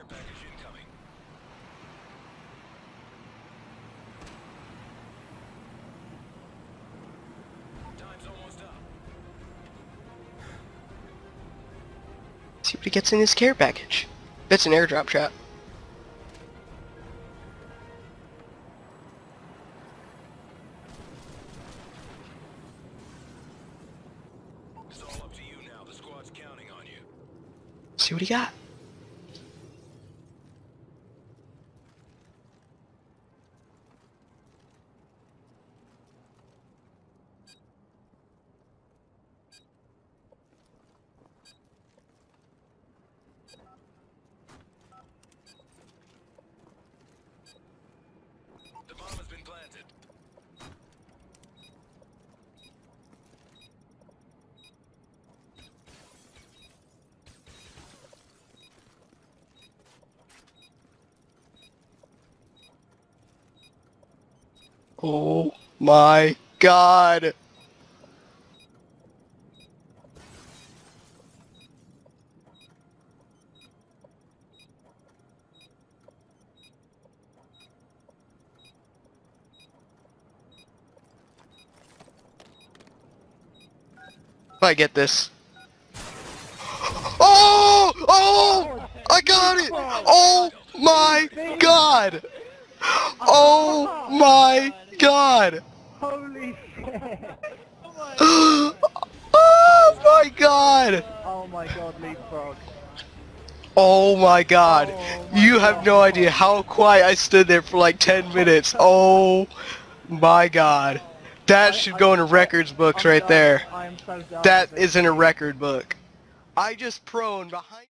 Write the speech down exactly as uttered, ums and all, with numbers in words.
package incoming. Time's almost up. See what he gets in his care package. It's an airdrop trap. It's all up to you now. The squad's counting on you. See what he got. The bomb has been planted. Oh my god! If I get this. Oh! Oh! I got it! Oh my god! Oh my god! Holy shit! Oh my god! Oh my god, leapfrog. Oh my god! Oh my You have God. no idea how quiet I stood there for like ten minutes. Oh my god. That I- should I- go in a records books I'm right done. there. I am so done That with this. is in a record book. I just prone behind